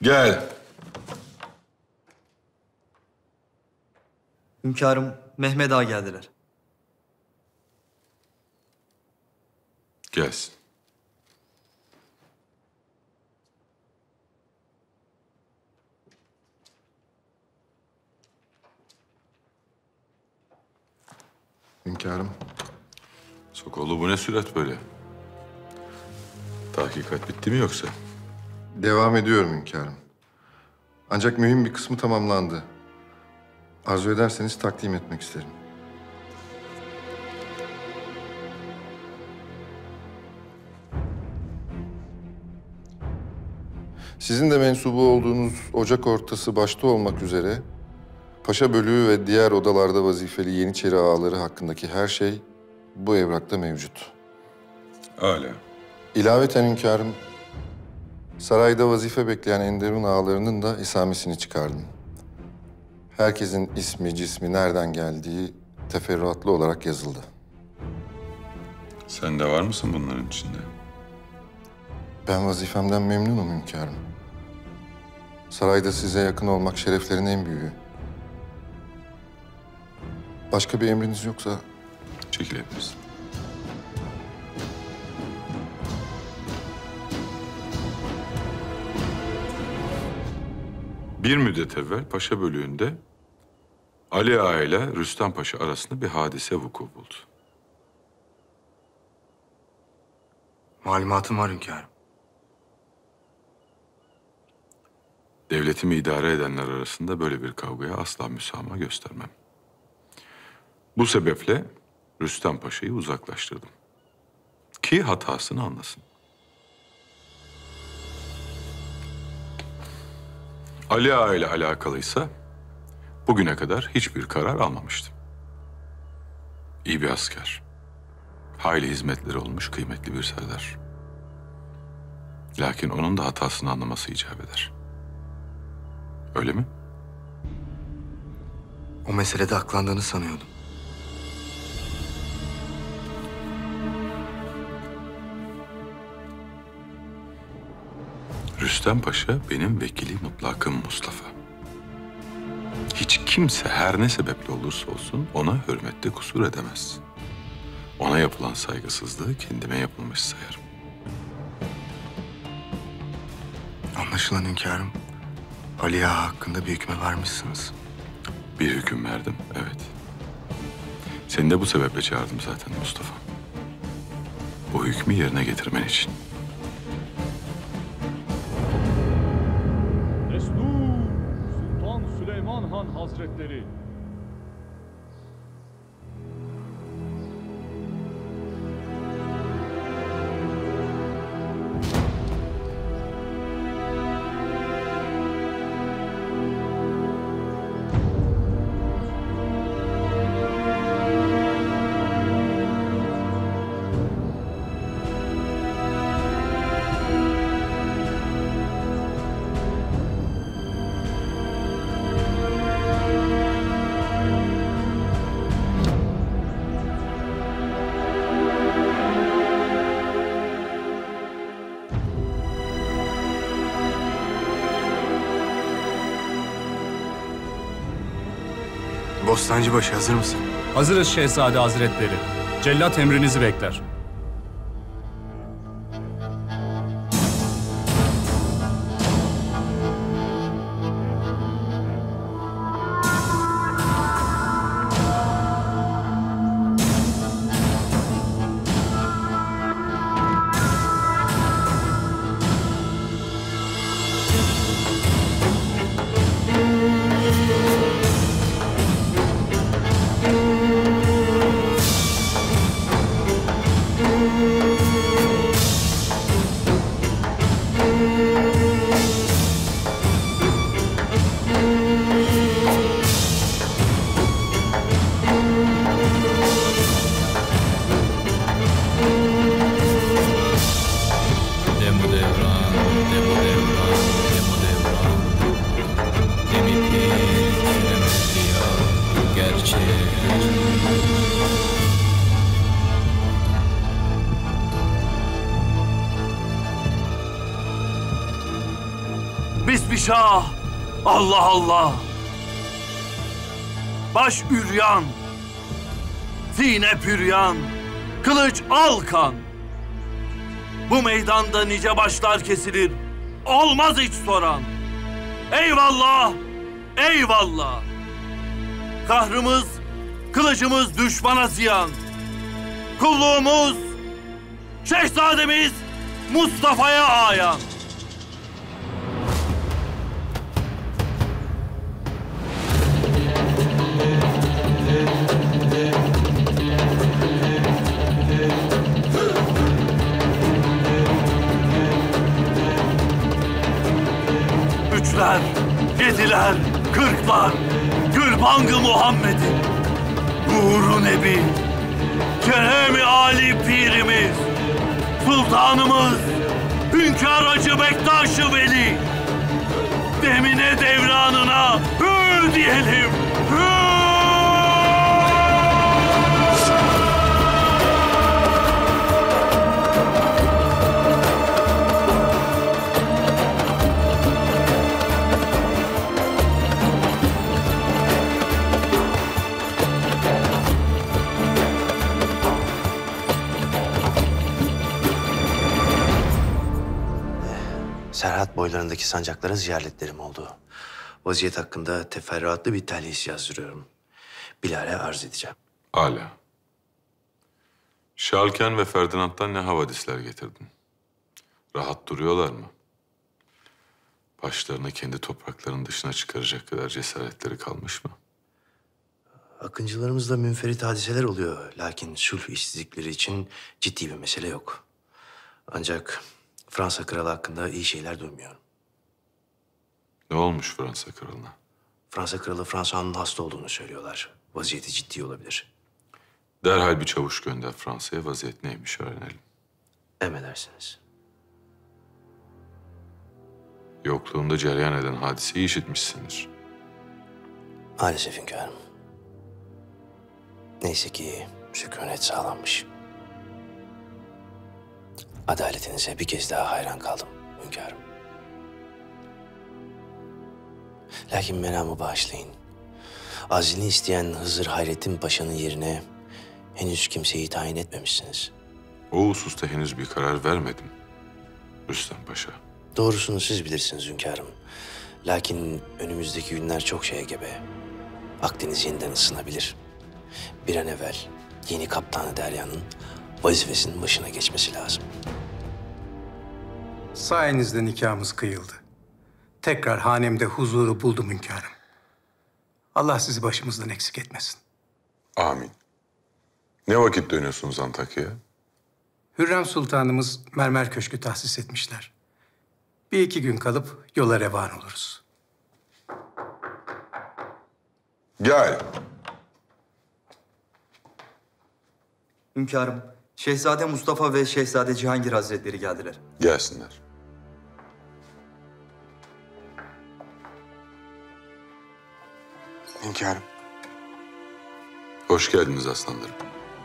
Gel. Hünkârım, Mehmet Ağa geldiler. Gelsin. Hünkârım. Sokollu bu ne sürat böyle? Tahkikat bitti mi yoksa? Devam ediyorum hünkârım. Ancak mühim bir kısmı tamamlandı. Arzu ederseniz takdim etmek isterim. Sizin de mensubu olduğunuz Ocak ortası başta olmak üzere Paşa Bölüğü ve diğer odalarda vazifeli Yeniçeri ağaları hakkındaki her şey bu evrakta mevcut. Âlâ. İlaveten hünkârım, sarayda vazife bekleyen Enderun ağalarının da isamesini çıkardım. Herkesin ismi, cismi, nereden geldiği teferruatlı olarak yazıldı. Sen de var mısın bunların içinde? Ben vazifemden memnunum hünkârım. Sarayda size yakın olmak şereflerin en büyüğü. Başka bir emriniz yoksa... Çekilebilirsin. Bir müddet evvel Paşa Bölüğü'nde Ali Ağa ile Rüstem Paşa arasında bir hadise vuku buldu. Malumatım var hünkârım. Devletimi idare edenler arasında böyle bir kavgaya asla müsamaha göstermem. Bu sebeple Rüstem Paşa'yı uzaklaştırdım. Ki hatasını anlasın. Ali Ağa ile alakalıysa bugüne kadar hiçbir karar almamıştım. İyi bir asker. Hayli hizmetleri olmuş kıymetli bir serdar. Lakin onun da hatasını anlaması icap eder. Öyle mi? O meselede aklandığını sanıyordum. Rüstem Paşa benim vekili mutlakım Mustafa. Hiç kimse her ne sebeple olursa olsun ona hürmette kusur edemez. Ona yapılan saygısızlığı kendime yapılmış sayarım. Anlaşılan hünkârım, Ali Ağa hakkında bir hükme varmışsınız. Bir hüküm verdim, evet. Seni de bu sebeple çağırdım zaten Mustafa. Bu hükmü yerine getirmen için. Destur Sultan Süleyman Han Hazretleri. Bostancıbaşı hazır mısın? Hazırız Şehzade Hazretleri. Cellat emrinizi bekler. bir şah. Allah Allah. Baş üryan. Zine püryan. Kılıç alkan. Bu meydanda nice başlar kesilir. Olmaz hiç soran. Eyvallah. Eyvallah. Kahrımız, kılıcımız düşmana ziyan. Kulluğumuz, şehzademiz Mustafa'ya ayan. Üçler, yediler, kırklar, Gülbangı Muhammed'in nuru nebi, Kerem-i Ali pirimiz, sultanımız, Hünkâr Hacı Bektaş-ı Veli, demine devranına hür diyelim, hür! Serhat boylarındaki sancaklara ziyaretlerim oldu. Vaziyet hakkında teferruatlı bir telhis yazdırıyorum. Bilal'e arz edeceğim. Âlâ. Şalken ve Ferdinand'dan ne havadisler getirdin? Rahat duruyorlar mı? Başlarını kendi topraklarının dışına çıkaracak kadar cesaretleri kalmış mı? Akıncılarımızla münferit hadiseler oluyor. Lakin sulh işsizlikleri için ciddi bir mesele yok. Ancak Fransa kralı hakkında iyi şeyler duymuyorum. Ne olmuş Fransa kralına? Fransa kralı François'un hasta olduğunu söylüyorlar. Vaziyeti ciddi olabilir. Derhal bir çavuş gönder Fransa'ya, vaziyet neymiş öğrenelim. Emredersiniz. Yokluğunda cereyan eden hadiseyi işitmişsindir. Maalesef hünkârım. Neyse ki sükunet sağlanmış. Adaletinize bir kez daha hayran kaldım hünkârım. Lakin menamı bağışlayın. Azilini isteyen Hızır Hayrettin Paşa'nın yerine henüz kimseyi tayin etmemişsiniz. O hususta henüz bir karar vermedim Rüstem Paşa. Doğrusunu siz bilirsiniz hünkârım. Lakin önümüzdeki günler çok şeye gebe. Akdeniz yeniden ısınabilir. Bir an evvel yeni kaptanı Derya'nın vazifesinin başına geçmesi lazım. Sayenizde nikahımız kıyıldı. Tekrar hanemde huzuru buldum hünkârım. Allah sizi başımızdan eksik etmesin. Amin. Ne vakit dönüyorsunuz Antakya'ya? Hürrem Sultanımız mermer köşkü tahsis etmişler. Bir iki gün kalıp yola revan oluruz. Gel. Hünkârım, Şehzade Mustafa ve Şehzade Cihangir Hazretleri geldiler. Gelsinler. Hünkârım. Hoş geldiniz aslanlarım.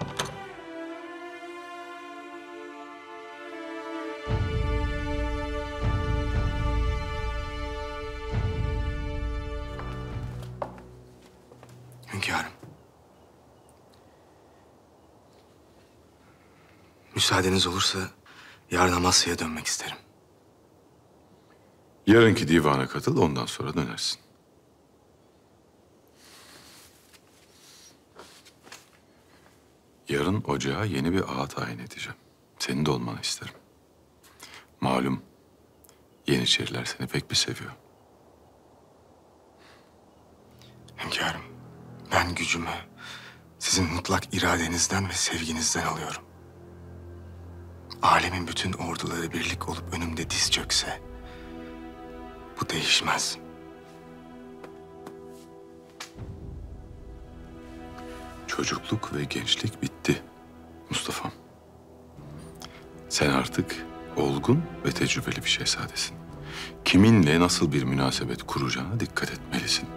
Hünkârım. Müsaadeniz olursa yarın Amasya'ya dönmek isterim. Yarınki divana katıl, ondan sonra dönersin. Yarın ocağa yeni bir ağa tayin edeceğim. Senin de olmanı isterim. Malum Yeniçeriler seni pek bir seviyor. Hünkârım, ben gücümü sizin mutlak iradenizden ve sevginizden alıyorum. Alemin bütün orduları birlik olup önümde diz çökse bu değişmez. Çocukluk ve gençlik bitti Mustafa'm. Sen artık olgun ve tecrübeli bir şehzadesin. Kiminle nasıl bir münasebet kuracağına dikkat etmelisin.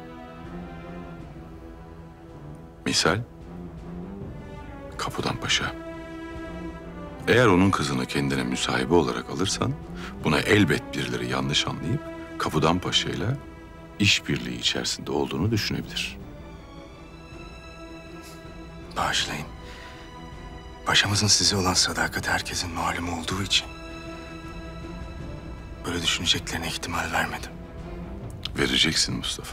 Misal Kapıdan Paşa. Eğer onun kızını kendine müsahibe olarak alırsan buna elbet birileri yanlış anlayıp Kapıdan Paşa'yla işbirliği içerisinde olduğunu düşünebilir. Bağışlayın. Paşamızın size olan sadakati herkesin malumu olduğu için böyle düşüneceklerine ihtimal vermedim. Vereceksin Mustafa.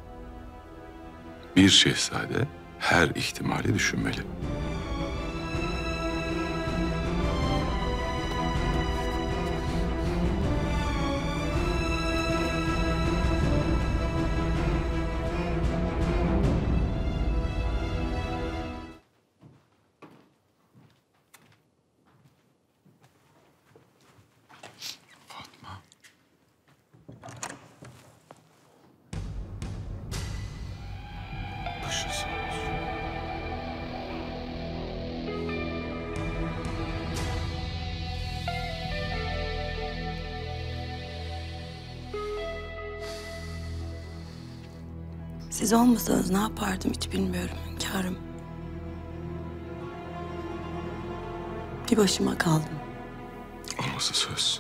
Bir şehzade her ihtimali düşünmeli. Fatma. Başı sağ olsun. Siz olmasanız ne yapardım hiç bilmiyorum hünkârım. Bir başıma kaldım. Olması söz.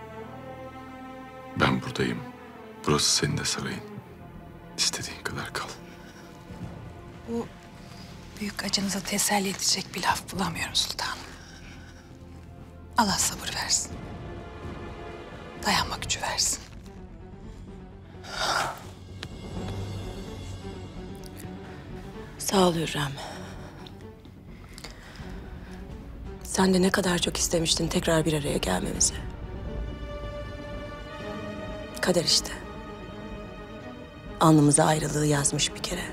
Ben buradayım. Burası senin de sarayın. İstediğin kadar kal. Bu büyük acınıza teselli edecek bir laf bulamıyorum sultanım. Allah sabır versin. Dayanma gücü versin. Sağ ol Hürrem. Sen de ne kadar çok istemiştin tekrar bir araya gelmemizi. Kader işte. Alnımıza ayrılığı yazmış bir kere.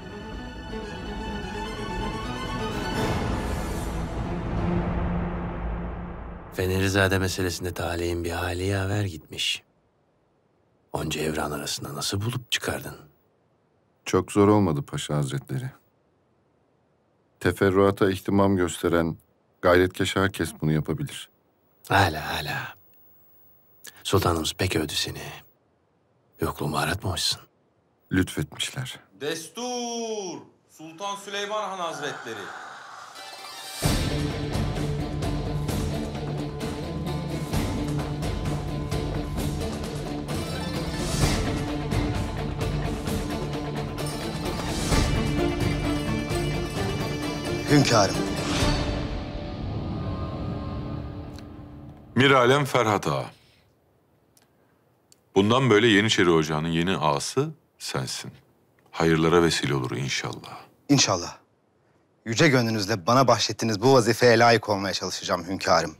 Fenerizade meselesinde talihin bir hali yaver gitmiş. Onca evran arasında nasıl bulup çıkardın? Çok zor olmadı Paşa Hazretleri. Teferruata ihtimam gösteren gayretkeş herkes bunu yapabilir. Hala. Sultanımız pek övdü seni. Yokluğumu aratmamışsın. Lütfetmişler. Destur! Sultan Süleyman Han Hazretleri. Hünkârım. Miralem Ferhat Ağa. Bundan böyle Yeniçeri Ocağı'nın yeni ağası sensin. Hayırlara vesile olur inşallah. İnşallah. Yüce gönlünüzle bana bahşettiğiniz bu vazifeye layık olmaya çalışacağım hünkârım.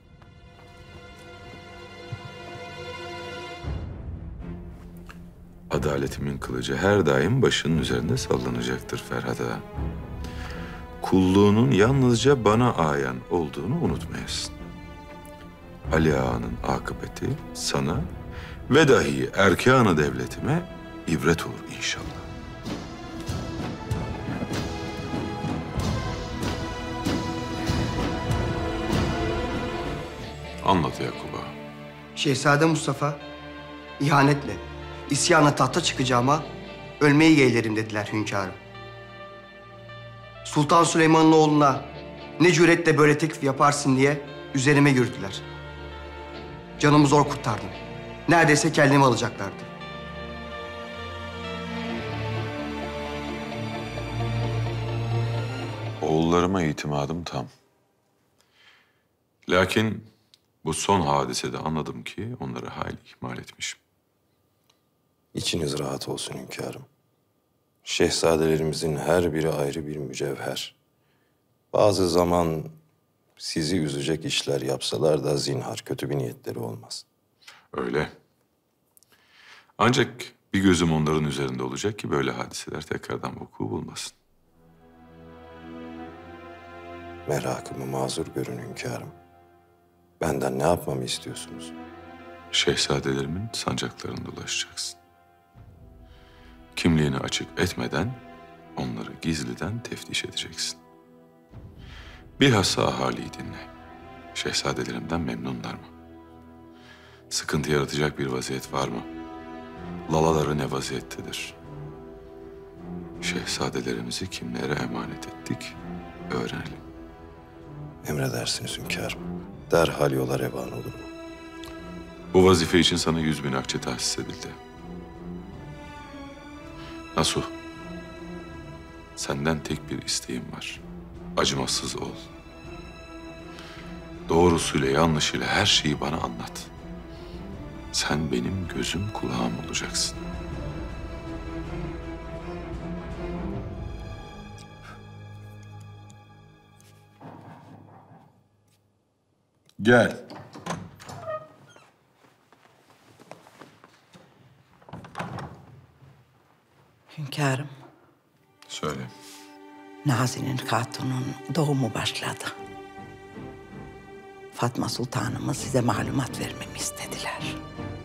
Adaletimin kılıcı her daim başının üzerinde sallanacaktır Ferhat Ağa. Kulluğunun yalnızca bana ayan olduğunu unutmayasın. Ali Ağa'nın akıbeti sana ve dahi erkan-ı devletime ibret olur inşallah. Anlat Yakup'a. Şehzade Mustafa, ihanetle, isyanla tahta çıkacağıma ölmeyi yeğlerim dediler hünkârım. Sultan Süleyman'ın oğluna ne cüretle böyle teklif yaparsın diye üzerime yürüdüler. Canımı zor kurtardım. Neredeyse kendimi alacaklardı. Oğullarıma itimadım tam. Lakin bu son hadisede anladım ki onları hayli ihmal etmişim. İçiniz rahat olsun hünkârım. Şehzadelerimizin her biri ayrı bir mücevher. Bazı zaman sizi üzecek işler yapsalar da zinhar kötü bir niyetleri olmaz. Öyle. Ancak bir gözüm onların üzerinde olacak ki böyle hadiseler tekrardan vuku bulmasın. Merakımı mazur görün hünkârım. Benden ne yapmamı istiyorsunuz? Şehzadelerimin sancaklarında dolaşacaksın. Kimliğini açık etmeden onları gizliden teftiş edeceksin. Bilhassa ahaliyi dinle. Şehzadelerimden memnunlar mı? Sıkıntı yaratacak bir vaziyet var mı? Lalaları ne vaziyettedir? Şehzadelerimizi kimlere emanet ettik öğrenelim. Emredersiniz hünkârım. Derhal yola revan olurum. Bu vazife için sana 100.000 akçe tahsis edildi. Nasuh, senden tek bir isteğim var. Acımasız ol. Doğrusuyla yanlışıyla her şeyi bana anlat. Sen benim gözüm kulağım olacaksın. Gel. Hünkârım, Söyle. Nazi'nin hatunun doğumu başladı. Fatma Sultanımız size malumat vermemi istediler.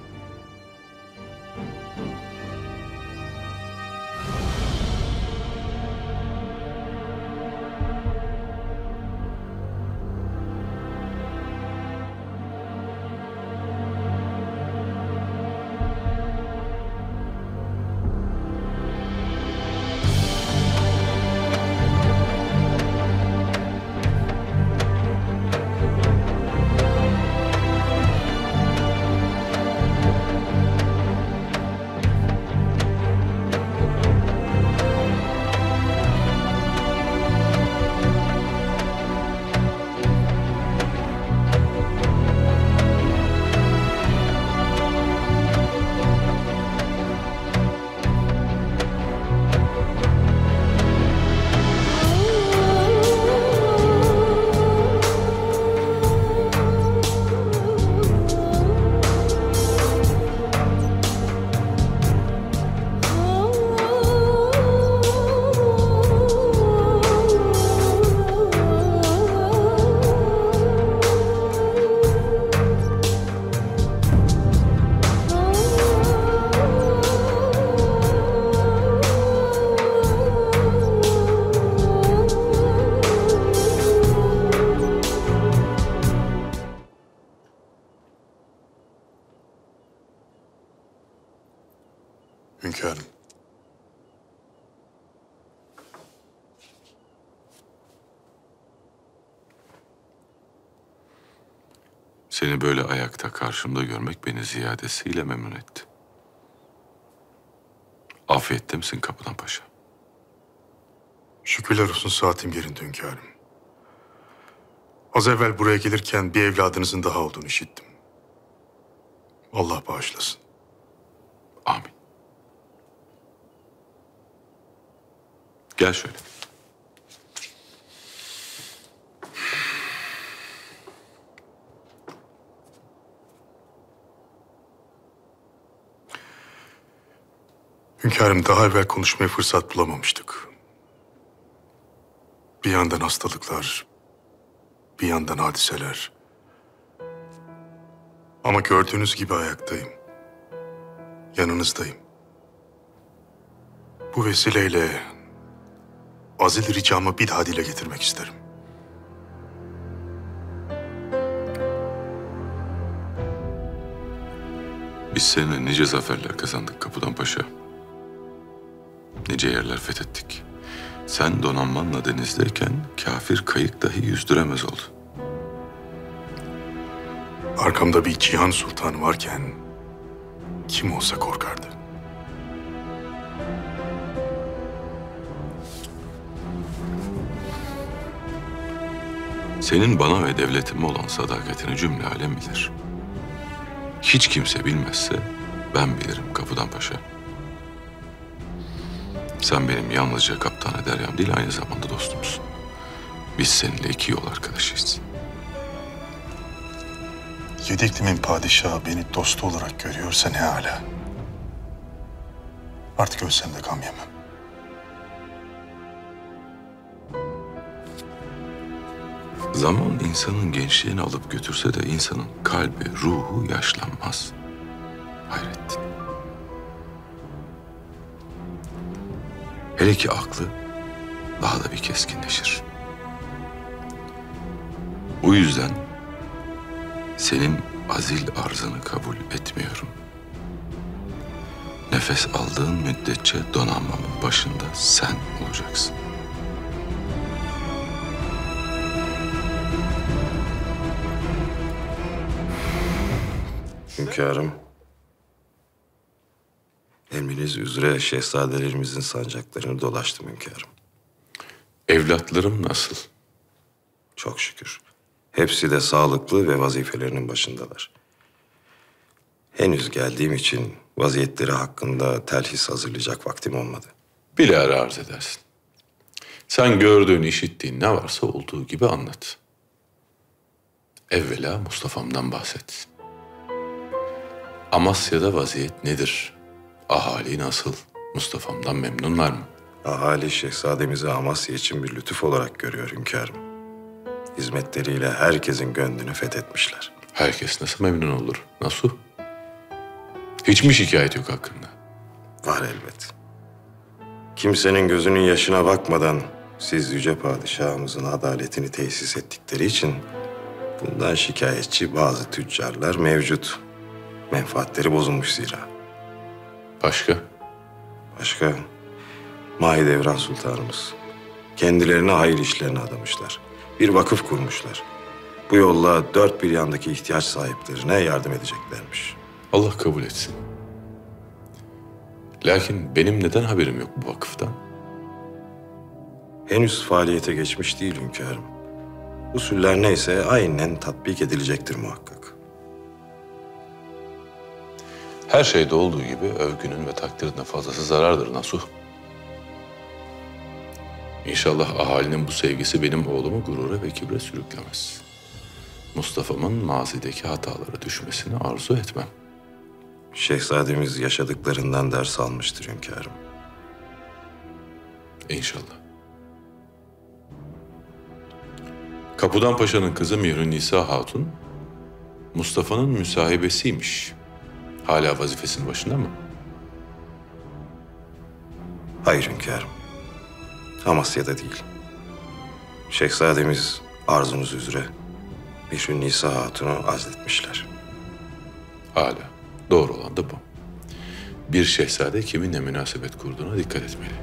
Hünkârım. Seni böyle ayakta karşımda görmek beni ziyadesiyle memnun etti. Afiyette misin Kapıdan Paşa? Şükürler olsun saatim yerinde hünkârım. Az evvel buraya gelirken bir evladınızın daha olduğunu işittim. Allah bağışlasın. Amin. Gel şöyle. Hünkârım, daha evvel konuşmaya fırsat bulamamıştık. Bir yandan hastalıklar, bir yandan hadiseler. Ama gördüğünüz gibi ayaktayım. Yanınızdayım. Bu vesileyle azil ricamı bir daha dile getirmek isterim. Biz seninle nice zaferler kazandık Kapıdan Paşa. Nice yerler fethettik. Sen donanmanla denizdeyken kafir kayık dahi yüzdüremez oldu. Arkamda bir Cihan Sultanı varken kim olsa korkardı. Senin bana ve devletime olan sadakatini cümle alem bilir. Hiç kimse bilmezse ben bilirim Kapıdan Paşa. Sen benim yalnızca Kaptan Deryam değil, aynı zamanda dostumsun. Biz seninle 2 yol arkadaşıyız. Yedi iklimin padişahı beni dostu olarak görüyorsa ne âlâ. Artık ölsem de gam yemem. Zaman insanın gençliğini alıp götürse de insanın kalbi, ruhu yaşlanmaz. Hayrettin. Hele ki aklı daha da bir keskinleşir. Bu yüzden senin azil arzını kabul etmiyorum. Nefes aldığın müddetçe donanmamın başında sen olacaksın. Hünkârım, emriniz bildiğiniz üzere şehzadelerimizin sancaklarını dolaştım hünkârım. Evlatlarım nasıl? Çok şükür. Hepsi de sağlıklı ve vazifelerinin başındalar. Henüz geldiğim için vaziyetleri hakkında telhis hazırlayacak vaktim olmadı. Bilahare arz edersin. Sen gördüğün, işittiğin ne varsa olduğu gibi anlat. Evvela Mustafa'mdan bahset. Amasya'da vaziyet nedir? Ahali nasıl? Mustafa'mdan memnunlar mı? Ahali şehzademizi Amasya için bir lütuf olarak görüyor hünkârım. Hizmetleriyle herkesin gönlünü fethetmişler. Herkes nasıl memnun olur? Nasıl? Hiç mi şikayet yok hakkında? Var elbet. Kimsenin gözünün yaşına bakmadan siz yüce padişahımızın adaletini tesis ettikleri için bundan şikayetçi bazı tüccarlar mevcut. Menfaatleri bozulmuş zira. Başka? Başka? Mahidevran Sultanımız. Kendilerine hayır işlerine adamışlar. Bir vakıf kurmuşlar. Bu yolla dört bir yandaki ihtiyaç sahiplerine yardım edeceklermiş. Allah kabul etsin. Lakin benim neden haberim yok bu vakıftan? Henüz faaliyete geçmiş değil hünkârım. Usuller neyse aynen tatbik edilecektir muhakkak. Her şeyde olduğu gibi övgünün ve takdirinin fazlası zarardır Nasuh. İnşallah ahalinin bu sevgisi benim oğlumu gurura ve kibre sürüklemez. Mustafa'mın mazideki hatalara düşmesini arzu etmem. Şehzademiz yaşadıklarından ders almıştır hünkârım. İnşallah. Kapudan Paşa'nın kızı Mihrünisa Hatun, Mustafa'nın müsahibesiymiş. Hala vazifesinin başında mı? Hayır hünkârım. Amasya'da değil. Şehzademiz arzunuz üzere Mihrünisa Hatun'u azletmişler. Hala. Doğru olan da bu. Bir şehzade kiminle münasebet kurduğuna dikkat etmeli.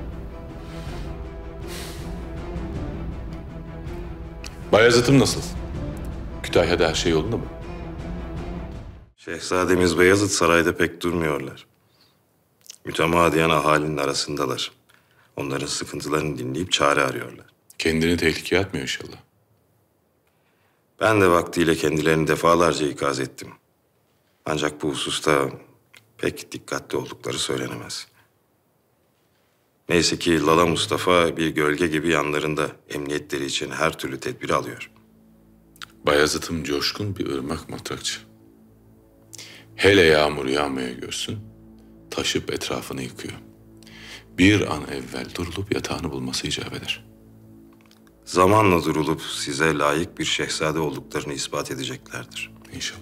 Bayezid'im nasıl? Kütahya'da her şey yolunda mı? Şehzademiz Beyazıt sarayda pek durmuyorlar. Mütemadiyen ahalinin arasındalar. Onların sıkıntılarını dinleyip çare arıyorlar. Kendini tehlikeye atmıyor inşallah. Ben de vaktiyle kendilerini defalarca ikaz ettim. Ancak bu hususta pek dikkatli oldukları söylenemez. Neyse ki Lala Mustafa bir gölge gibi yanlarında emniyetleri için her türlü tedbiri alıyor. Bayezid'im coşkun bir ırmak matrakçı. Hele yağmur yağmaya görsün, taşıp etrafını yıkıyor. Bir an evvel durulup yatağını bulması icap eder. Zamanla durulup size layık bir şehzade olduklarını ispat edeceklerdir. İnşallah.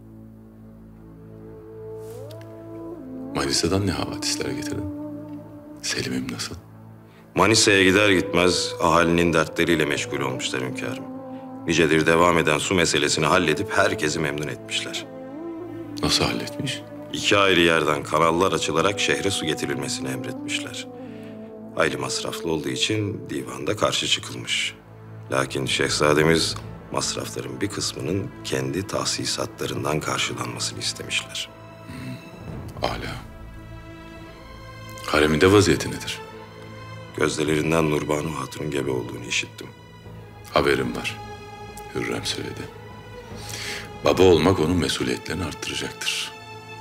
Manisa'dan ne havadisler getirdin? Selim'im nasıl? Manisa'ya gider gitmez ahalinin dertleriyle meşgul olmuşlar hünkârım. Nicedir devam eden su meselesini halledip herkesi memnun etmişler. Nasıl halletmiş? 2 ayrı yerden kanallar açılarak şehre su getirilmesini emretmişler. Hayli masraflı olduğu için divanda karşı çıkılmış. Lakin şehzademiz masrafların bir kısmının kendi tahsisatlarından karşılanmasını istemişler. Âlâ. Hareminde vaziyeti nedir? Gözdelerinden Nurbanu Hatun'un gebe olduğunu işittim. Haberim var. Hürrem söyledi. Baba olmak onun mesuliyetlerini arttıracaktır.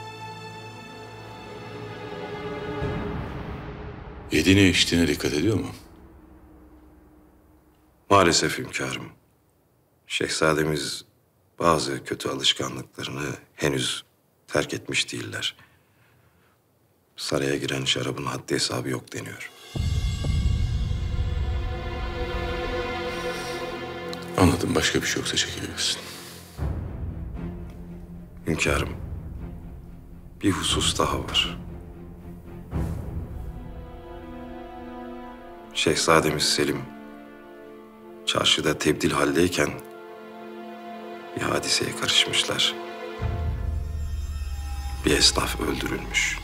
Yediğine içtiğine dikkat ediyor mu? Maalesef hünkârım. Şehzademiz bazı kötü alışkanlıklarını henüz terk etmiş değiller. Saraya giren şarabın haddi hesabı yok deniyor. Anladım. Başka bir şey yoksa çekilebilirsin. Hünkârım, bir husus daha var. Şehzademiz Selim, çarşıda tebdil haldeyken bir hadiseye karışmışlar. Bir esnaf öldürülmüş.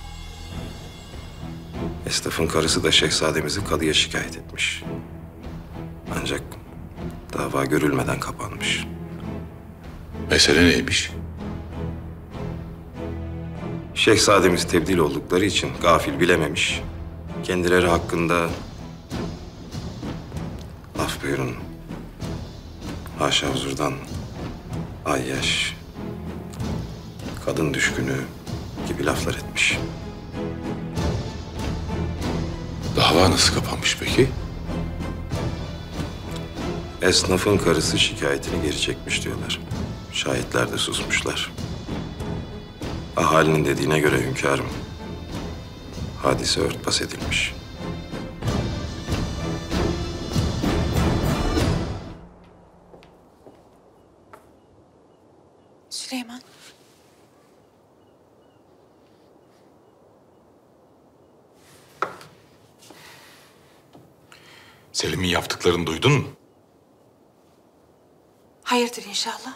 Esnafın karısı da şehzademizi kadıya şikayet etmiş. Ancak dava görülmeden kapanmış. Mesele neymiş? Şehzademiz tebdil oldukları için gafil bilememiş. Kendileri hakkında... Af buyurun. Haşa huzurdan ayyaş, kadın düşkünü gibi laflar etmiş. Dava nasıl kapanmış peki? Esnafın karısı şikayetini geri çekmiş diyorlar. Şahitler de susmuşlar. Ahalinin dediğine göre hünkârım, hadise örtbas edilmiş. Süleyman. Selim'in yaptıklarını duydun mu? Hayırdır inşallah.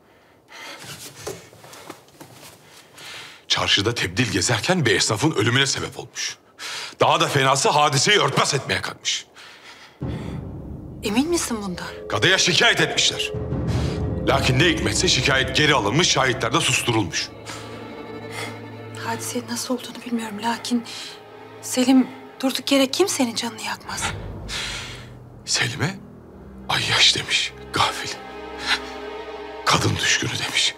Çarşıda tebdil gezerken bir esnafın ölümüne sebep olmuş. Daha da fenası hadiseyi örtbas etmeye kalkmış. Emin misin bundan? Kadıya şikayet etmişler. Lakin ne hikmetse şikayet geri alınmış, şahitler de susturulmuş. Hadisenin nasıl olduğunu bilmiyorum lakin Selim durduk yere kimsenin canını yakmaz. Selim'e ayyaş demiş, gafil. Kadın düşkünü demiş.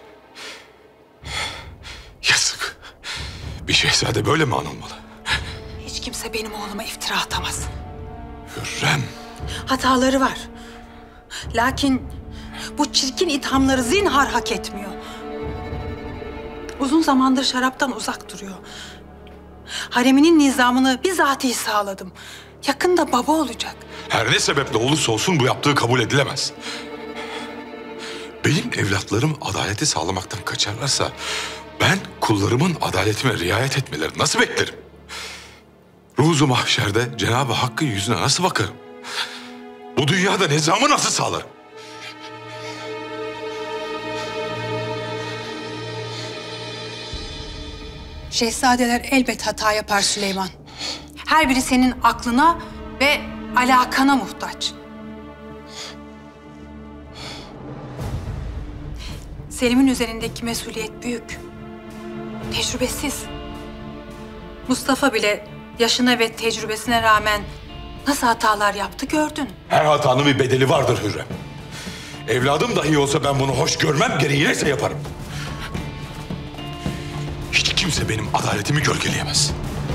Yazık. Bir şehzade böyle mi anılmalı? Hiç kimse benim oğluma iftira atamaz. Hürrem. Hataları var. Lakin bu çirkin ithamları zinhar hak etmiyor. Uzun zamandır şaraptan uzak duruyor. Hareminin nizamını bizatihi sağladım. Yakında baba olacak. Her ne sebeple olursa olsun bu yaptığı kabul edilemez. Benim evlatlarım adaleti sağlamaktan kaçarlarsa ben kullarımın adaletime riayet etmelerini nasıl beklerim? Ruzu mahşerde Cenab-ı Hakk'ın yüzüne nasıl bakarım? Bu dünyada nizamı nasıl sağlarım? Şehzadeler elbet hata yapar Süleyman. Her biri senin aklına ve alakana muhtaç. Selim'in üzerindeki mesuliyet büyük. Tecrübesiz. Mustafa bile yaşına ve tecrübesine rağmen nasıl hatalar yaptı gördün. Her hatanın bir bedeli vardır Hürrem. Evladım dahi olsa ben bunu hoş görmem, gereği neyse yaparım. Hiç kimse benim adaletimi gölgeleyemez.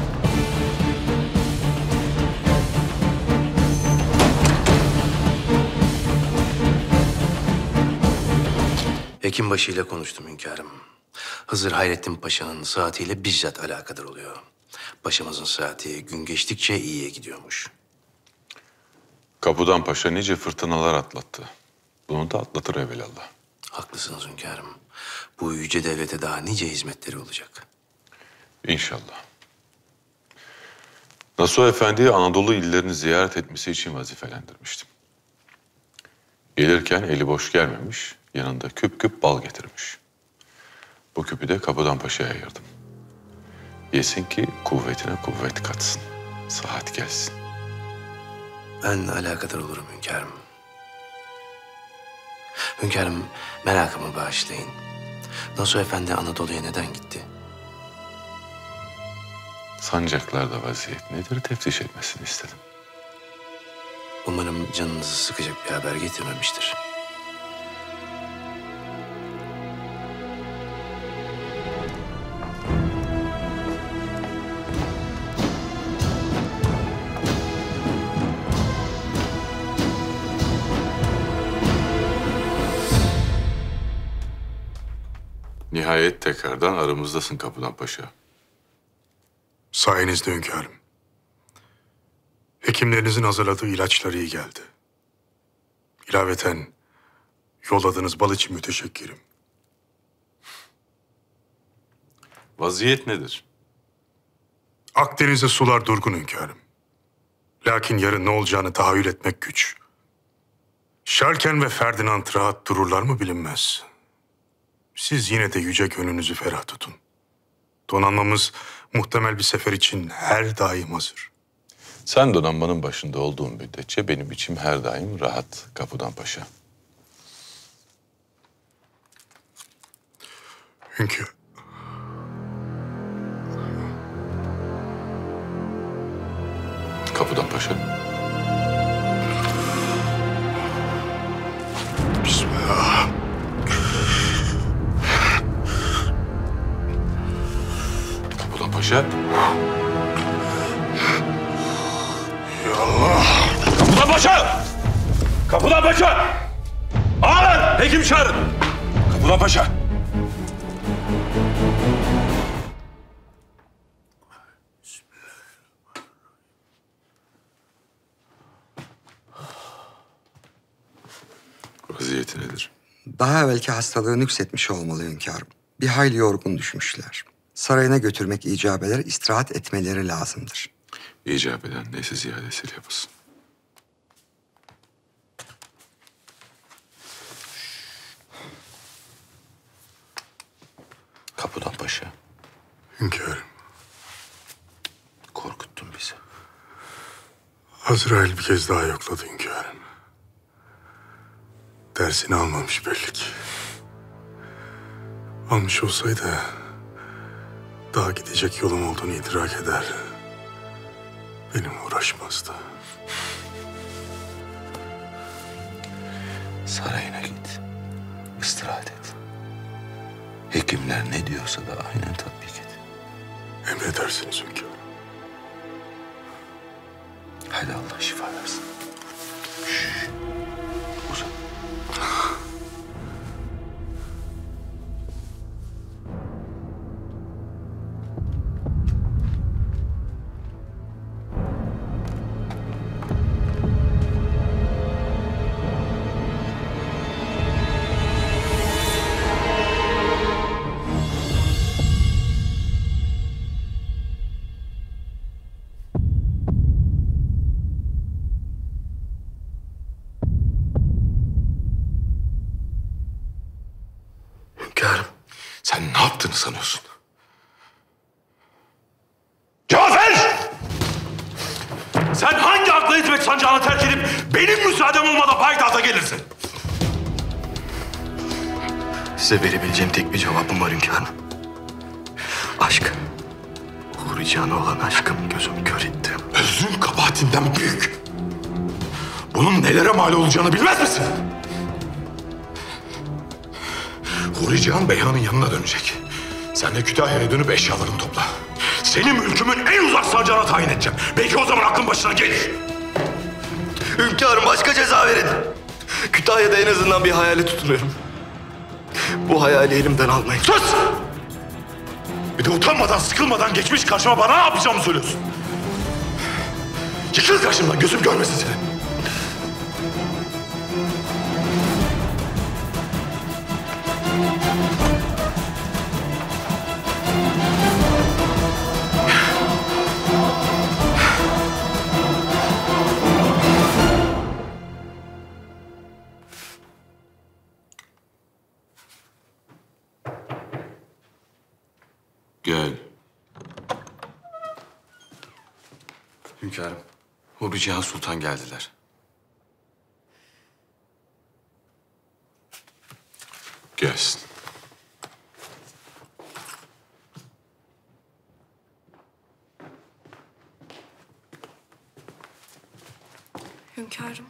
Hekimbaşı ile konuştum hünkârım. Hızır Hayrettin Paşa'nın saatiyle bizzat alakadar oluyor. Paşamızın saati gün geçtikçe iyiye gidiyormuş. Kapudan Paşa nice fırtınalar atlattı. Bunu da atlatır evvelallah. Haklısınız hünkârım. Bu yüce devlete daha nice hizmetleri olacak. İnşallah. Nasuh Efendi'yi Anadolu illerini ziyaret etmesi için vazifelendirmiştim. Gelirken eli boş gelmemiş, yanında küp küp bal getirmiş. Bu küpü de Kapudan Paşa'ya ayırdım. Yesin ki kuvvetine kuvvet katsın, sıhhat gelsin. Ben alakadar olurum hünkârım. Hünkârım, merakımı bağışlayın. Nasuh Efendi Anadolu'ya neden gitti? Sancaklarda vaziyet nedir teftiş etmesini istedim. Umarım canınızı sıkacak bir haber getirmemiştir. Nihayet tekrardan aramızdasın Kapudan Paşa. Sayenizde hünkârım. Hekimlerinizin hazırladığı ilaçlar iyi geldi. İlaveten yolladığınız bal için müteşekkirim. Vaziyet nedir? Akdeniz'de sular durgun hünkârım. Lakin yarın ne olacağını tahayyül etmek güç. Şarken ve Ferdinand rahat dururlar mı bilinmez. Siz yine de yüce gönlünüzü ferah tutun. Donanmamız muhtemel bir sefer için her daim hazır. Sen donanmanın başında olduğun müddetçe benim içim her daim rahat Kapudan Paşa. Paşa. Bismillah. Kapıdan Paşa. Ya Allah. Kapıdan Paşa! Kapıdan Paşa! Ağalar! Hekim çağırın! Kapıdan Paşa! Vaziyeti nedir? Daha evvelki hastalığı nüksetmiş olmalı hünkârım. Bir hayli yorgun düşmüşler. Sarayına götürmek icap eder, istirahat etmeleri lazımdır. İcap eden neyse ziyadesiyle yapılsın. Kapıdan Paşa. Hünkârım. Korkuttun bizi. Azrail bir kez daha yokladı hünkârım. Dersini almamış belli ki. Almış olsaydı daha gidecek yolum olduğunu idrak eder. Benimle uğraşmazdı. Sarayına git. İstirahat et. Hekimler ne diyorsa da aynen tatbik et. Emredersiniz hünkârım. Hadi Allah şifa versin. Uzan. Sen ne yaptığını sanıyorsun? Cevap ver! Sen hangi akla hizmet sancağını terk edip benim müsaadem olmadan payitahta gelirsin? Size verebileceğim tek bir cevabım var hünkârım. Aşk. Huri Cihan'a olan aşkım gözümü kör etti. Özrün kabahatinden büyük. Bunun nelere mal olacağını bilmez misin? Huri Cihan Beyhan'ın yanına dönecek. Sen de Kütahya'ya dönüp eşyalarını topla. Seni mülkümün en uzak sancağına tayin edeceğim. Belki o zaman aklın başına gelir. Hünkârım başka ceza verin. Kütahya'da en azından bir hayale tutunuyorum. Bu hayali elimden almayın. Sus! Bir de utanmadan, sıkılmadan geçmiş karşıma bana ne yapacağımı söylüyorsun. Yıkıl karşımdan, gözüm görmesin seni. Gel. Hünkârım, Huri Cihan Sultan geldiler. Gelsin. Hünkârım.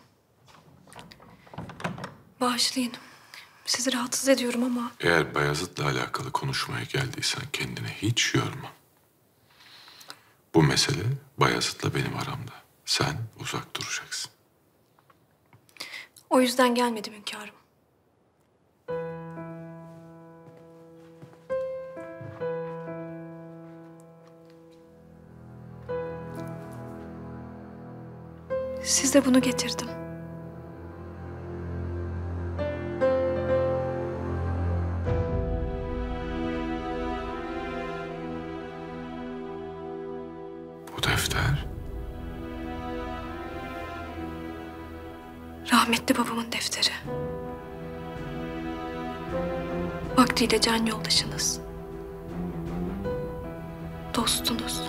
Bağışlayın. Sizi rahatsız ediyorum ama... Eğer Bayezid'le alakalı konuşmaya geldiysen kendini hiç yorma. Bu mesele Bayezid'le benim aramda. Sen uzak duracaksın. O yüzden gelmedim hünkârım. Size bunu getirdim. Bu defter Rahmetli babamın defteri. Vaktiyle can yoldaşınız. Dostunuz.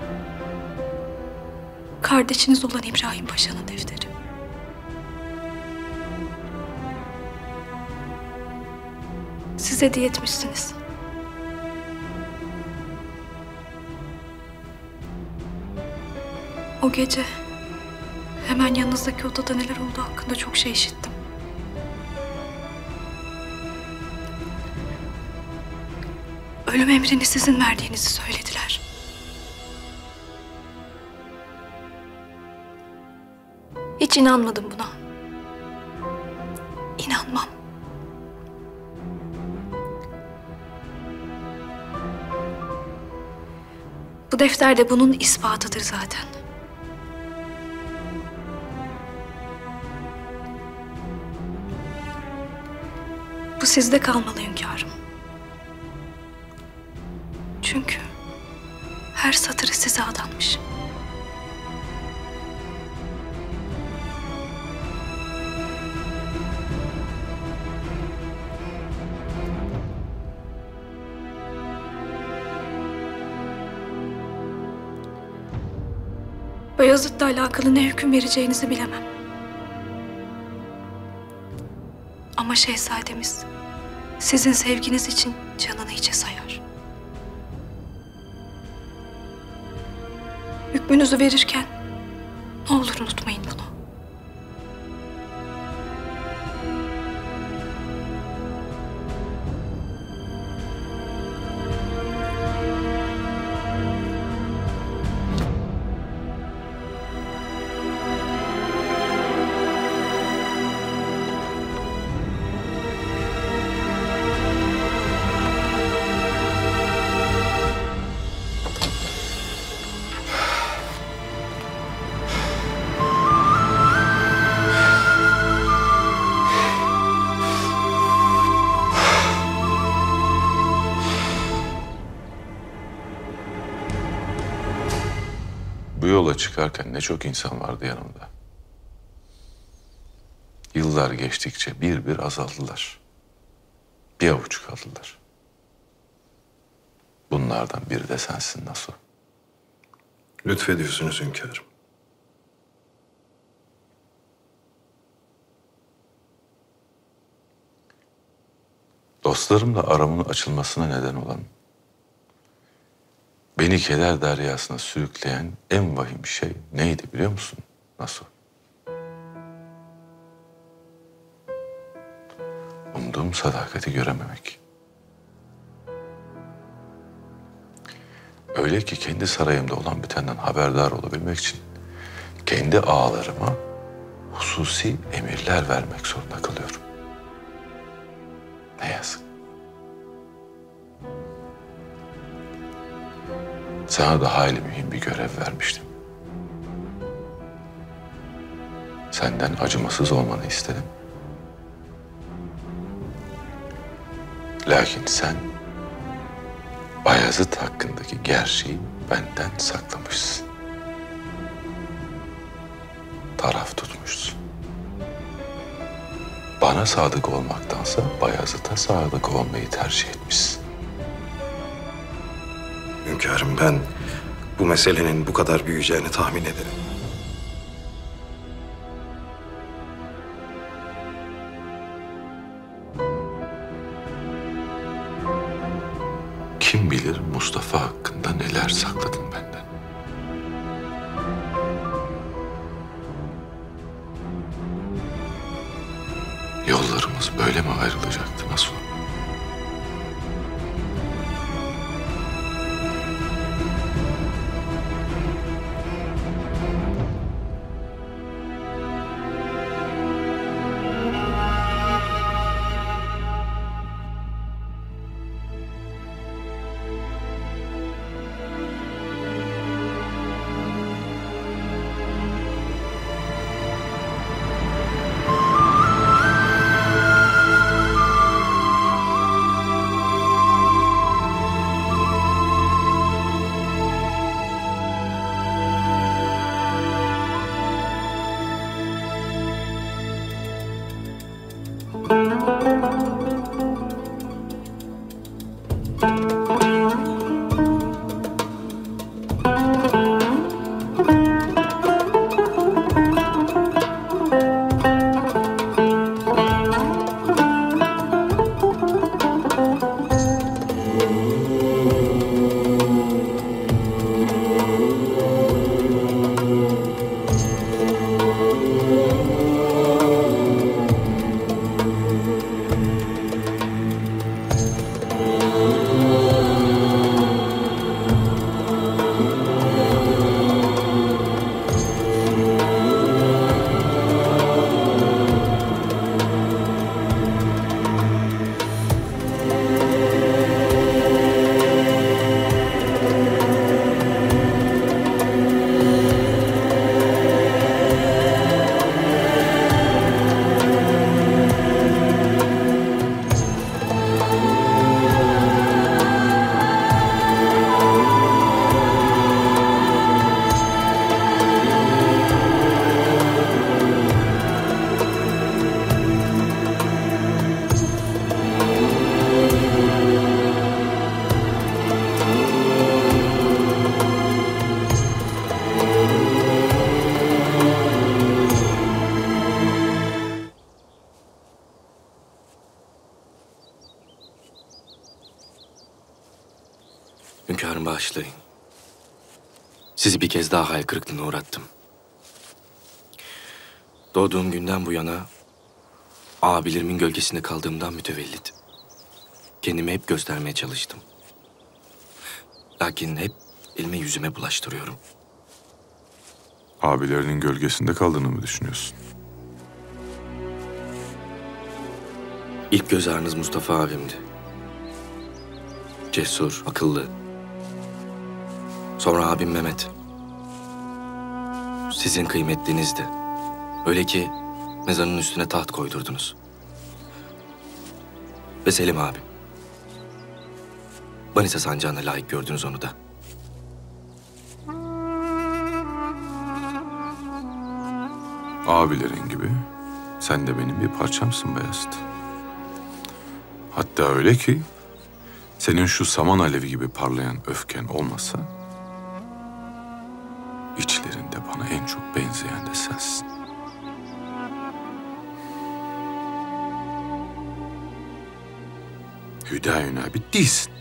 Kardeşiniz olan İbrahim Paşa'nın defteri. Siz hediye etmişsiniz. O gece Hemen yanınızdaki odada neler olduğu hakkında çok şey işittim. Ölüm emrini sizin verdiğinizi söylediler. Hiç inanmadım buna. İnanmam. Bu defter de bunun ispatıdır zaten. Bu sizde kalmalı hünkârım. Çünkü her satırı size adanmış. Bayezid'le alakalı ne hüküm vereceğinizi bilemem. Ama şehzademiz sizin sevginiz için canını hiçe sayar. Hükmünüzü verirken ne olur unutmayın bunu. Bu yola çıkarken ne çok insan vardı yanımda. Yıllar geçtikçe bir bir azaldılar. Bir avuç kaldılar. Bunlardan biri de sensin Nasuh. Lütfediyorsunuz hünkârım. Dostlarımla aramın açılmasına neden olan, beni keder deryasına sürükleyen en vahim şey neydi biliyor musun Nasuh? Umduğum sadakati görememek. Öyle ki kendi sarayımda olan bitenden haberdar olabilmek için kendi ağalarıma hususi emirler vermek zorunda kalıyorum. Ne yazık. Sana da hayli mühim bir görev vermiştim. Senden acımasız olmanı istedim. Lakin sen Bayezid hakkındaki gerçeği benden saklamışsın. Taraf tutmuşsun. Bana sadık olmaktansa Bayezid'e sadık olmayı tercih etmişsin. Hünkârım, ben bu meselenin bu kadar büyüyeceğini tahmin ederim. Kim bilir Mustafa hakkında neler sakladın benden. Yollarımız böyle mi ayrılacaktı Nasuh? Hünkârım bağışlayın. Sizi bir kez daha hayal kırıklığına uğrattım. Doğduğum günden bu yana abilerimin gölgesinde kaldığımdan mütevellit kendimi hep göstermeye çalıştım. Lakin hep elime yüzüme bulaştırıyorum. Abilerinin gölgesinde kaldığını mı düşünüyorsun? İlk göz ağrınız Mustafa abimdi. Cesur, akıllı. Sonra abim Mehmet. Sizin kıymetlinizdi. Öyle ki mezarının üstüne taht koydurdunuz. Ve Selim abim. Manisa sancağına layık gördünüz onu da. Abilerin gibi sen de benim bir parçamsın Bayezid. Hatta öyle ki senin şu saman alevi gibi parlayan öfken olmasa içlerinde bana en çok benzeyen de sensin. Hüdayün abi değilsin.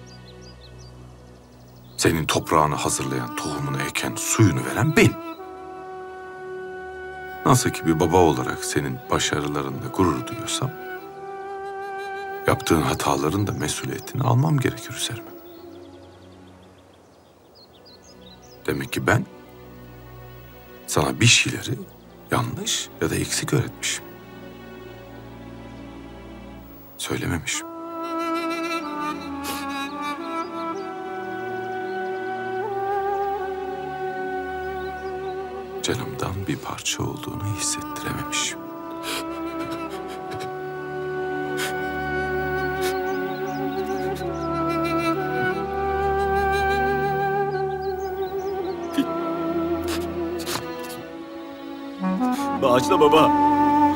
Senin toprağını hazırlayan, tohumunu eken, suyunu veren benim. Nasıl ki bir baba olarak senin başarılarında gurur duyuyorsam, yaptığın hataların da mesuliyetini almam gerekir üzerime. Demek ki ben sana bir şeyleri yanlış ya da eksik öğretmişim. Söylememişim. Canımdan bir parça olduğunu hissettirememişim. Bağışla baba.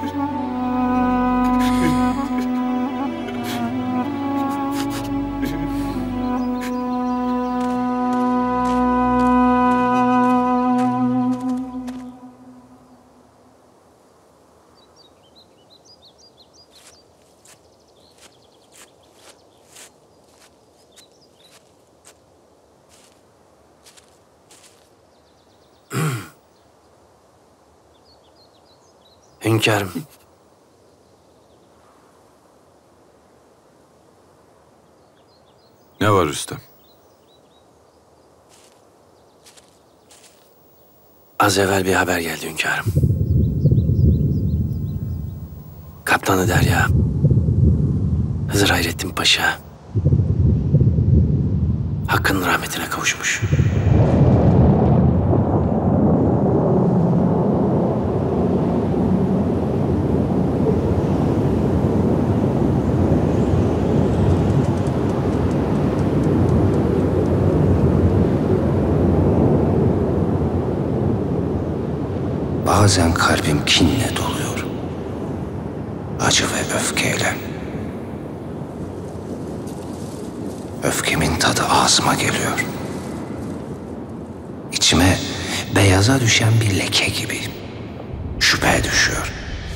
Hünkârım. Ne var Rüstem? Az evvel bir haber geldi hünkârım. Kaptanı Derya, Hızır Hayrettin Paşa, Hakk'ın rahmetine kavuşmuş. Bazen kalbim kinle doluyor. Acı ve öfkeyle. Öfkemin tadı ağzıma geliyor. İçime beyaza düşen bir leke gibi şüphe düşüyor.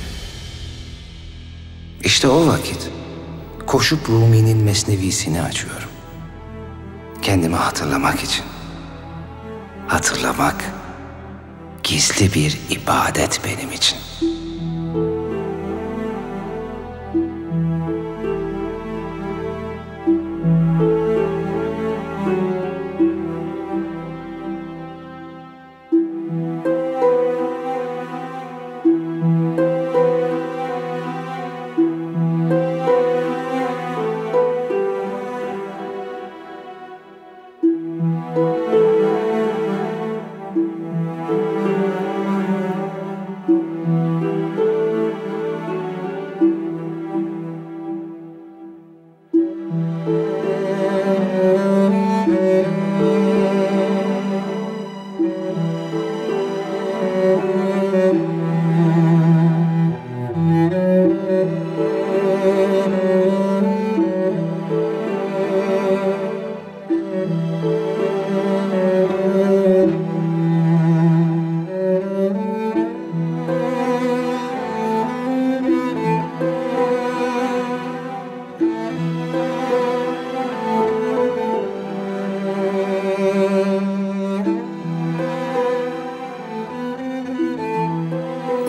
İşte o vakit koşup Rumi'nin mesnevisini açıyorum. Kendimi hatırlamak için. Hatırlamak gizli bir ibadet benim için.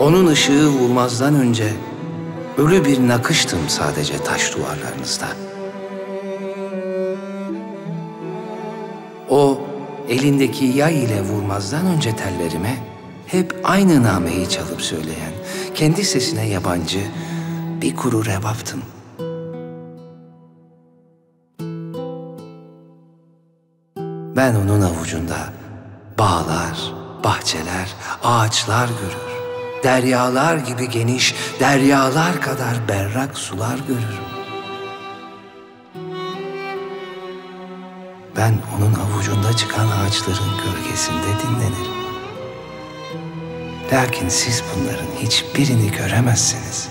Onun ışığı vurmazdan önce ölü bir nakıştım sadece taş duvarlarınızda. O elindeki yay ile vurmazdan önce tellerime hep aynı nameyi çalıp söyleyen, kendi sesine yabancı bir kuru rebaptım. Ben onun avucunda bağlar, bahçeler, ağaçlar görür. Deryalar gibi geniş, deryalar kadar berrak sular görürüm. Ben onun avucunda çıkan ağaçların gölgesinde dinlenirim. Lakin siz bunların hiçbirini göremezsiniz.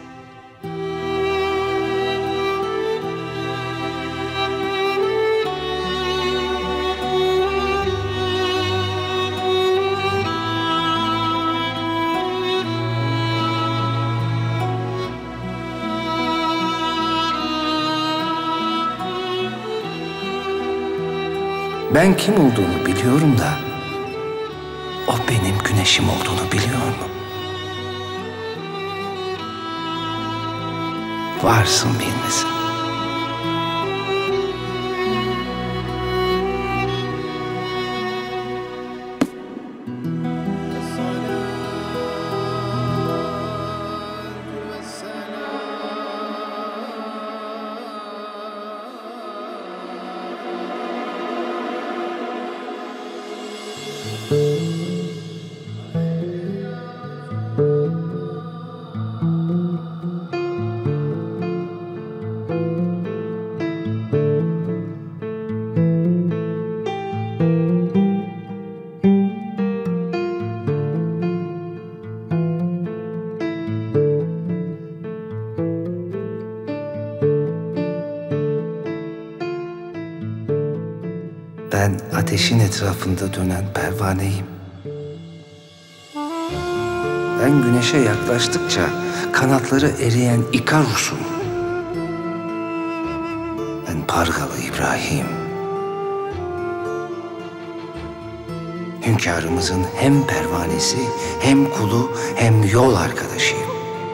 Ben kim olduğunu biliyorum da o benim güneşim olduğunu biliyor mu? Varsın bilmesin. Ben ateşin etrafında dönen pervaneyim. Ben güneşe yaklaştıkça kanatları eriyen İkarus'um. Ben Pargalı İbrahim. Hünkârımızın hem pervanesi, hem kulu, hem yol arkadaşıyım.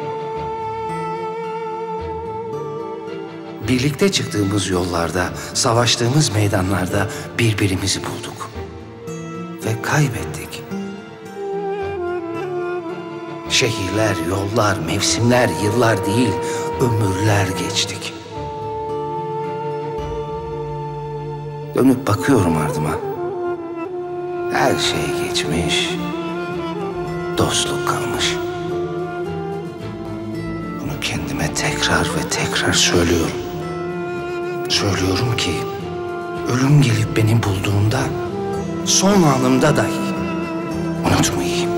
Birlikte çıktığımız yollarda, savaştığımız meydanlarda birbirimizi bulduk. Ve kaybettik. Şehirler, yollar, mevsimler, yıllar değil, ömürler geçtik. Dönüp bakıyorum ardıma. Her şey geçmiş, dostluk kalmış. Bunu kendime tekrar ve tekrar söylüyorum. Söylüyorum ki ölüm gelip beni bulduğunda son anımda dahi unutmayayım.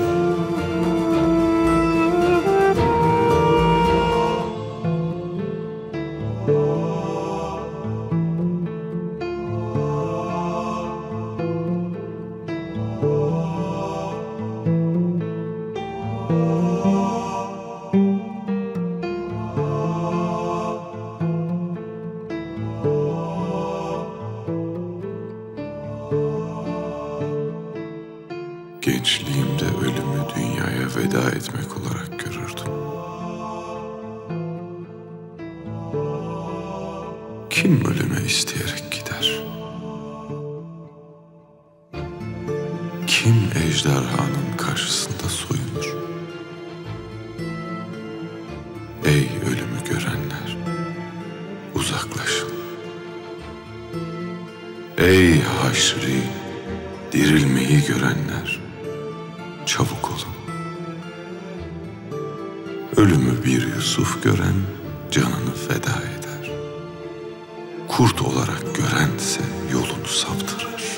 Gençliğimde ölümü dünyaya veda etmek olarak görürdüm. Kim ölüme isteyerek gider? Kim ejderhanın karşısında soyunur? Ey ölümü görenler, uzaklaşın. Ey haşri, dirilmeyi görenler, çabuk olun. Ölümü bir Yusuf gören canını feda eder. Kurt olarak görense yolunu saptırır.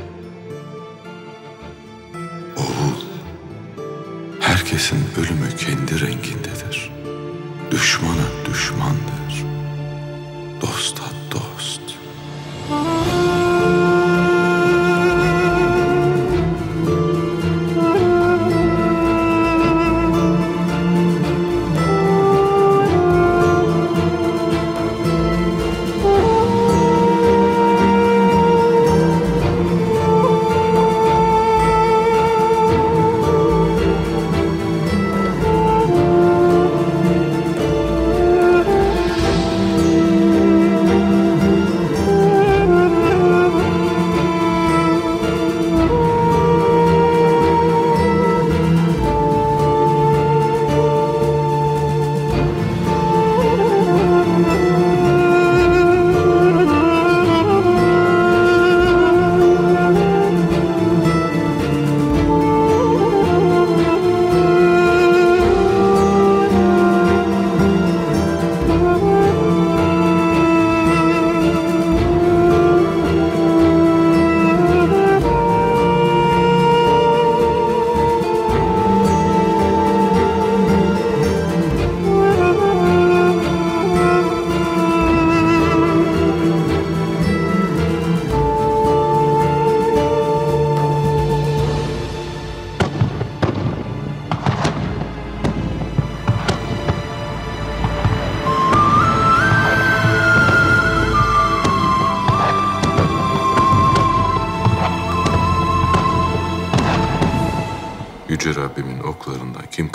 Oğul, herkesin ölümü kendi rengindedir. Düşmana düşmandır, dosta dost.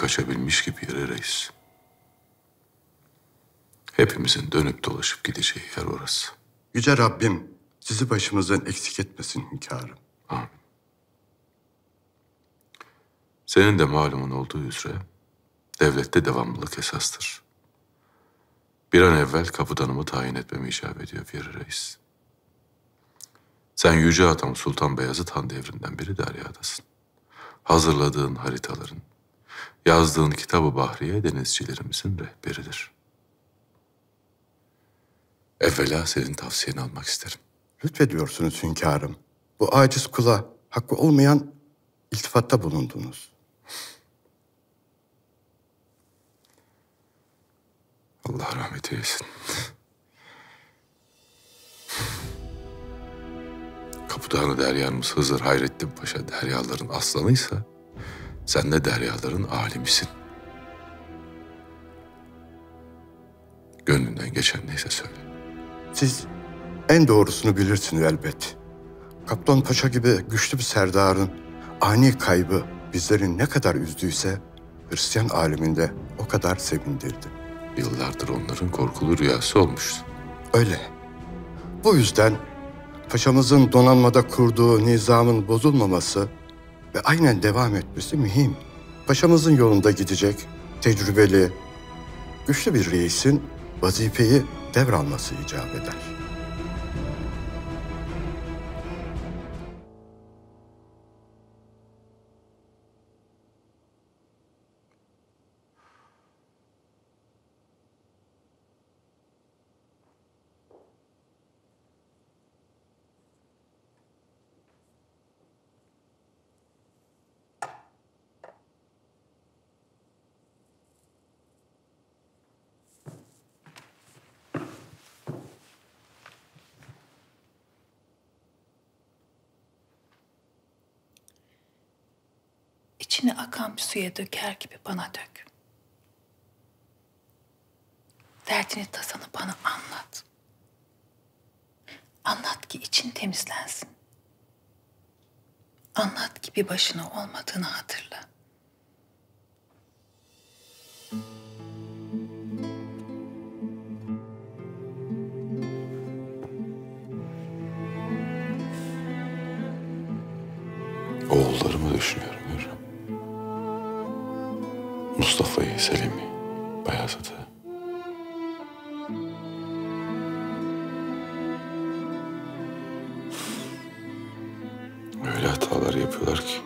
kaçabilmiş gibi yere reis. Hepimizin dönüp dolaşıp gideceği yer orası. Yüce Rabbim sizi başımızdan eksik etmesin hünkârım. Amin. Senin de malumun olduğu üzere devlette devamlılık esastır. Bir an evvel kapıdanımı tayin etmemi icap ediyor Piri Reis. Sen Yüce Atam Sultan Beyazıt Han devrinden beri deryadasın. Hazırladığın haritaların, yazdığın Kitab-ı Bahriye denizcilerimizin rehberidir. Evvela senin tavsiyeni almak isterim. Lütfediyorsunuz hünkârım. Bu aciz kula hakkı olmayan iltifatta bulundunuz. Allah rahmet eylesin. Kapıdağını deryanımız Hızır Hayrettin Paşa deryaların aslanıysa sen de deryaların alimisin. Gönlünden geçen neyse söyle. Siz en doğrusunu bilirsiniz elbet. Kaptan Paşa gibi güçlü bir serdarın ani kaybı bizleri ne kadar üzdüyse Hristiyan aleminde o kadar sevindirdi. Yıllardır onların korkulu rüyası olmuştu. Öyle. Bu yüzden paşamızın donanmada kurduğu nizamın bozulmaması ve aynen devam etmesi mühim. Paşamızın yolunda gidecek tecrübeli, güçlü bir reisin vazifeyi devralması icap eder. İçine akan bir suya döker gibi bana dök. Derdini tasanı bana anlat. Anlat ki için temizlensin. Anlat ki bir başına olmadığını hatırla. Oğullarımı düşünüyorum Hürrem. Mustafa'yı, Selim'i, Bayezid'i. Öyle hatalar yapıyorlar ki.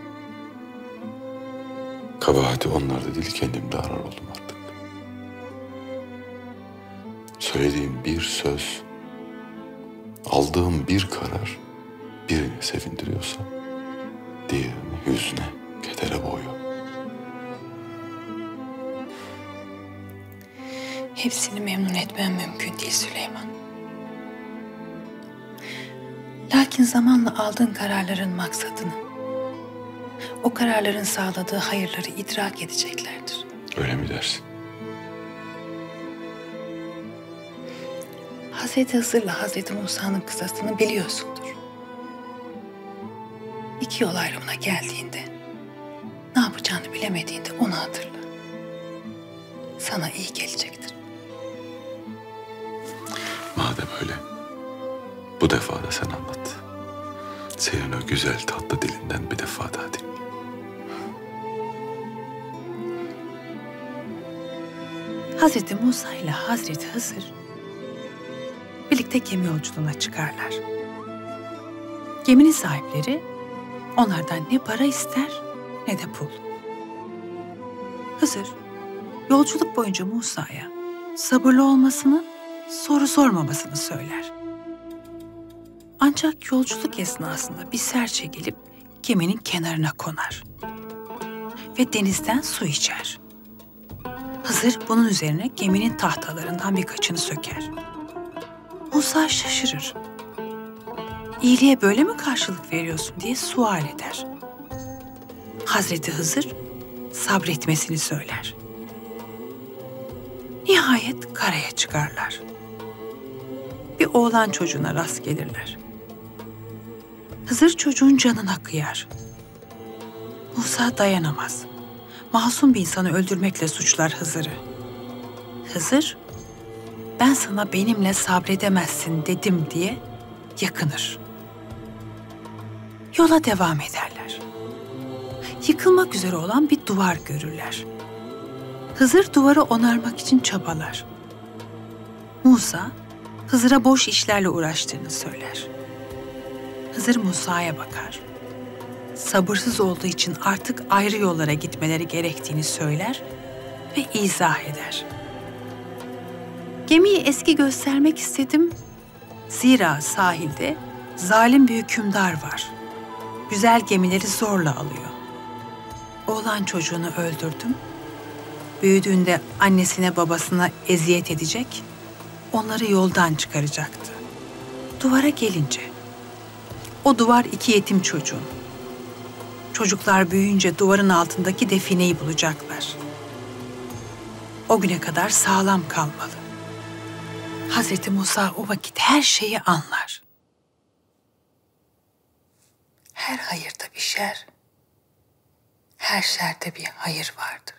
Kabahati onlarda değil, kendimde arar oldum artık. Söylediğim bir söz, aldığım bir karar birini sevindiriyorsa diğerini hüzne, kedere boğuyor. Hepsini memnun etmem mümkün değil Süleyman. Lakin zamanla aldığın kararların maksadını, o kararların sağladığı hayırları idrak edeceklerdir. Öyle mi dersin? Hazreti Hızır'la Hazreti Musa'nın kıssasını biliyorsundur. İki yol ayrımına geldiğinde, ne yapacağını bilemediğinde onu hatırla. Sana iyi gelecektir. Madem öyle, bu defa da sen anlat. Senin o güzel tatlı dilinden bir defa daha dinle. Hazreti Musa ile Hazreti Hızır birlikte gemi yolculuğuna çıkarlar. Geminin sahipleri onlardan ne para ister ne de pul. Hızır yolculuk boyunca Musa'ya sabırlı olmasını, soru sormamasını söyler. Ancak yolculuk esnasında bir serçe gelip geminin kenarına konar ve denizden su içer. Hızır bunun üzerine geminin tahtalarından birkaçını söker. Musa şaşırır. İyiliğe böyle mi karşılık veriyorsun diye sual eder. Hazreti Hızır sabretmesini söyler. Nihayet karaya çıkarlar. Bir oğlan çocuğuna rast gelirler. Hızır çocuğun canına kıyar. Musa dayanamaz. masum bir insanı öldürmekle suçlar Hızır'ı. Hızır, ben sana benimle sabredemezsin dedim diye yakınır. Yola devam ederler. Yıkılmak üzere olan bir duvar görürler. Hızır duvarı onarmak için çabalar. Musa, Hızır'a boş işlerle uğraştığını söyler. Hızır Musa'ya bakar. Sabırsız olduğu için artık ayrı yollara gitmeleri gerektiğini söyler ve izah eder. Gemiyi eski göstermek istedim. Zira sahilde zalim bir hükümdar var. Güzel gemileri zorla alıyor. Oğlan çocuğunu öldürdüm. Büyüdüğünde annesine babasına eziyet edecek, onları yoldan çıkaracaktı. Duvara gelince, o duvar 2 yetim çocuğun. Çocuklar büyüyünce duvarın altındaki defineyi bulacaklar. O güne kadar sağlam kalmalı. Hazreti Musa o vakit her şeyi anlar. Her hayırda bir şer, her şerde bir hayır vardır.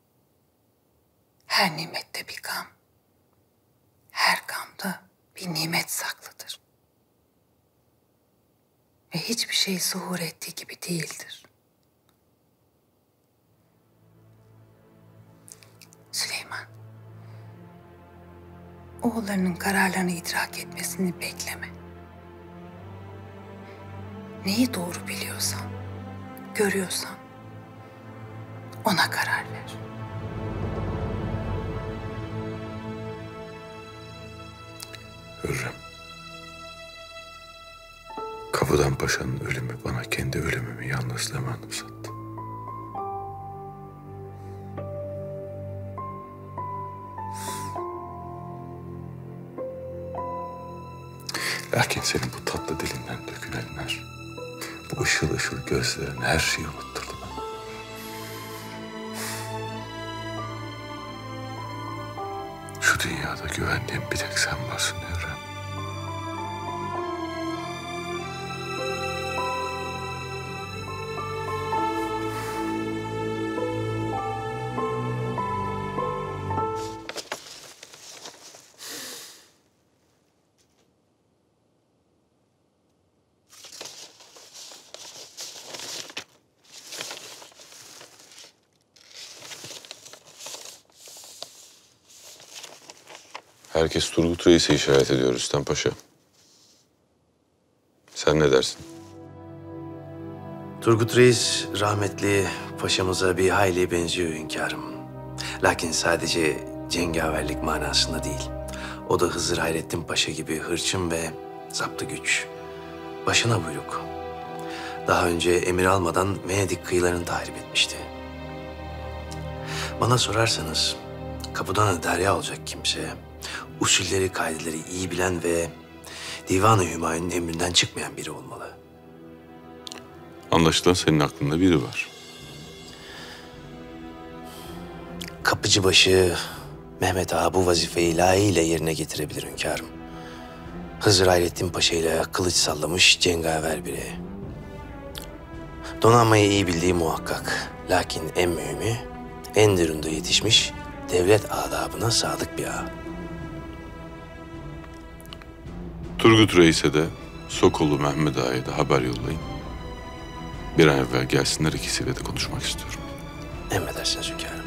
Her nimette bir gam, her gamda bir nimet saklıdır. Ve hiçbir şey zuhur ettiği gibi değildir. Süleyman, oğullarının kararlarını idrak etmesini bekleme. Neyi doğru biliyorsan, görüyorsan ona karar ver. Hürrem. Kapıdan Paşa'nın ölümü bana kendi ölümümü yalnızlığımı anımsattı. Lakin senin bu tatlı dilinden dökülenler, bu ışıl ışıl gözlerin her şeyi unutturdu bana. Şu dünyada güvendiğim bir tek sen varsın Hürrem. Herkes Turgut Reis'e işaret ediyor Rüstem Paşa. Sen ne dersin? Turgut Reis rahmetli paşamıza bir hayli benziyor hünkârım. Lakin sadece cengaverlik manasında değil. O da Hızır Hayrettin Paşa gibi hırçın ve zaptı güç. Başına buyruk. Daha önce emir almadan Venedik kıyılarını tahrip etmişti. Bana sorarsanız kapıdan derya olacak kimse, usulleri, kaideleri iyi bilen ve Divan-ı Hümayun'un emrinden çıkmayan biri olmalı. Anlaşılan senin aklında biri var. Kapıcıbaşı Mehmet Ağa bu vazifeyi layığıyla yerine getirebilir hünkârım. Hızır Hayrettin Paşa ile kılıç sallamış cengaver biri. Donanmayı iyi bildiği muhakkak. Lakin en mühimi, Enderun'da yetişmiş devlet adabına sadık bir ağa. Turgut Reis'e de Sokollu Mehmet Ağa'ya da haber yollayın. Bir an evvel gelsinler, ikisiyle de konuşmak istiyorum. Emredersiniz hünkârım.